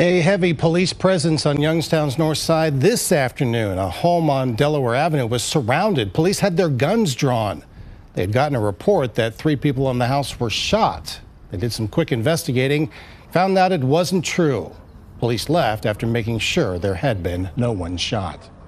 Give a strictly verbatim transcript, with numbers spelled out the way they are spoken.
A heavy police presence on Youngstown's north side this afternoon. A home on Delaware Avenue was surrounded. Police had their guns drawn. They had gotten a report that three people in the house were shot. They did some quick investigating, found out it wasn't true. Police left after making sure there had been no one shot.